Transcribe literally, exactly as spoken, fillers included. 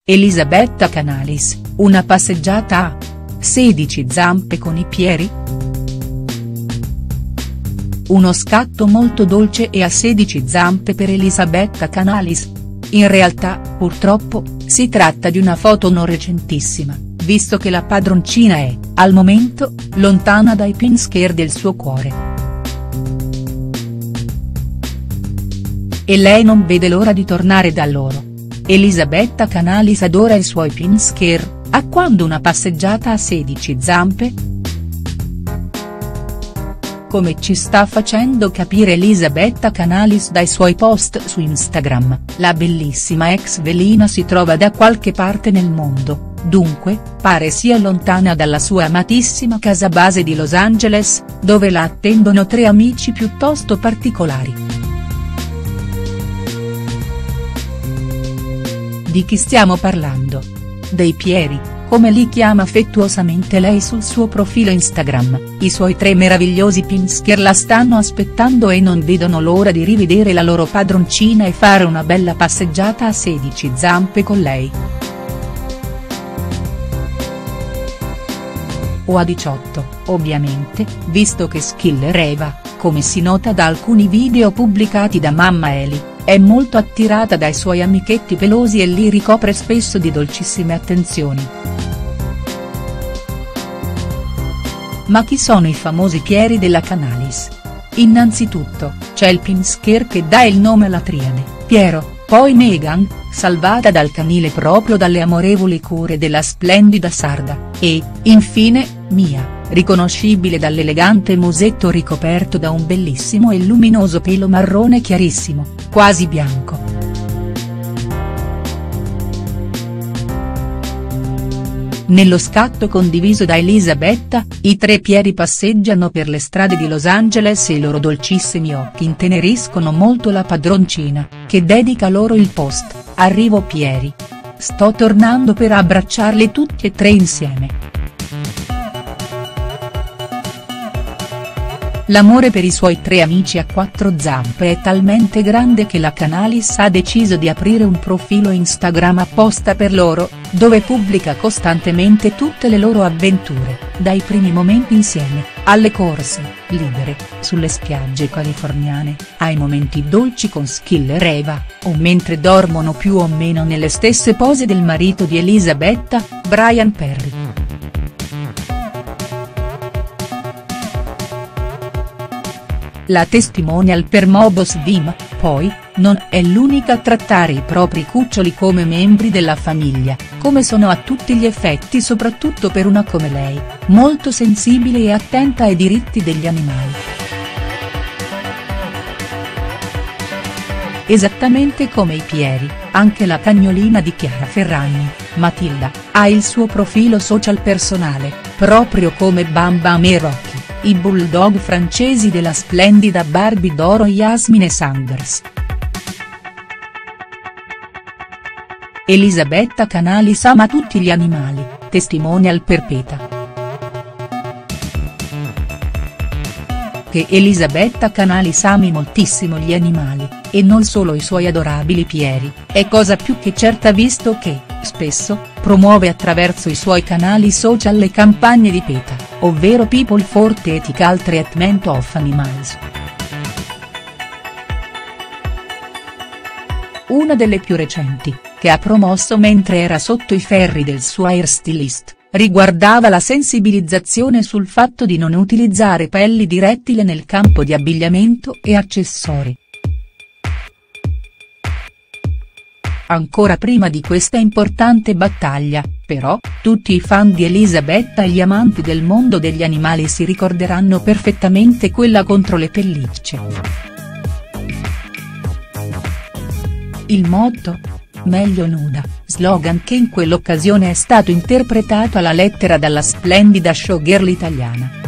Elisabetta Canalis, una passeggiata a sedici zampe con i Pieri?. Uno scatto molto dolce e a sedici zampe per Elisabetta Canalis. In realtà, purtroppo, si tratta di una foto non recentissima, visto che la padroncina è, al momento, lontana dai pinsker del suo cuore. E lei non vede l'ora di tornare da loro. Elisabetta Canalis adora i suoi pinsker, a quando una passeggiata a sedici zampe?. Come ci sta facendo capire Elisabetta Canalis dai suoi post su Instagram, la bellissima ex velina si trova da qualche parte nel mondo, dunque, pare sia lontana dalla sua amatissima casa base di Los Angeles, dove la attendono tre amici piuttosto particolari. Di chi stiamo parlando? Dei Pieri, come li chiama affettuosamente lei sul suo profilo Instagram. I suoi tre meravigliosi pinsker la stanno aspettando e non vedono l'ora di rivedere la loro padroncina e fare una bella passeggiata a sedici zampe con lei. O a diciotto, ovviamente, visto che Skiller Eva, come si nota da alcuni video pubblicati da mamma Eli, è molto attirata dai suoi amichetti pelosi e li ricopre spesso di dolcissime attenzioni. Ma chi sono i famosi Pieri della Canalis? Innanzitutto, c'è il pinsker che dà il nome alla triade, Piero, poi Meghan, salvata dal canile proprio dalle amorevoli cure della splendida sarda, e, infine, Mia, riconoscibile dall'elegante musetto ricoperto da un bellissimo e luminoso pelo marrone chiarissimo, quasi bianco. Nello scatto condiviso da Elisabetta, i tre Pieri passeggiano per le strade di Los Angeles e i loro dolcissimi occhi inteneriscono molto la padroncina, che dedica loro il post: "Arrivo Pieri. Sto tornando per abbracciarli tutti e tre insieme". L'amore per i suoi tre amici a quattro zampe è talmente grande che la Canalis ha deciso di aprire un profilo Instagram apposta per loro, dove pubblica costantemente tutte le loro avventure, dai primi momenti insieme, alle corse, libere, sulle spiagge californiane, ai momenti dolci con Skiller Eva, o mentre dormono più o meno nelle stesse pose del marito di Elisabetta, Brian Perry. La testimonial per Mobos Vim, poi, non è l'unica a trattare i propri cuccioli come membri della famiglia, come sono a tutti gli effetti soprattutto per una come lei, molto sensibile e attenta ai diritti degli animali. Esattamente come i Pieri, anche la cagnolina di Chiara Ferragni, Matilda, ha il suo profilo social personale, proprio come Bam Bam e Rocky, i bulldog francesi della splendida Barbie d'oro Yasmine Sanders. Elisabetta Canalis ama tutti gli animali, testimonial perpeta. Che Elisabetta Canalis ami moltissimo gli animali, e non solo i suoi adorabili Pieri, è cosa più che certa visto che, spesso, promuove attraverso i suoi canali social le campagne di PETA, ovvero People for the Ethical Treatment of Animals. Una delle più recenti, che ha promosso mentre era sotto i ferri del suo hairstylist, riguardava la sensibilizzazione sul fatto di non utilizzare pelli di rettile nel campo di abbigliamento e accessori. Ancora prima di questa importante battaglia, però, tutti i fan di Elisabetta e gli amanti del mondo degli animali si ricorderanno perfettamente quella contro le pellicce. Il motto? Meglio nuda, slogan che in quell'occasione è stato interpretato alla lettera dalla splendida showgirl italiana.